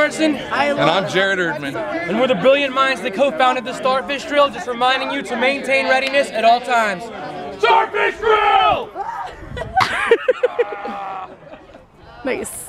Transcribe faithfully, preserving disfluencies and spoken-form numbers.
Sorensen. And I'm Jared Erdman. And we're the brilliant minds that co-founded the Starfish Drill, just reminding you to maintain readiness at all times. Starfish Drill! Nice.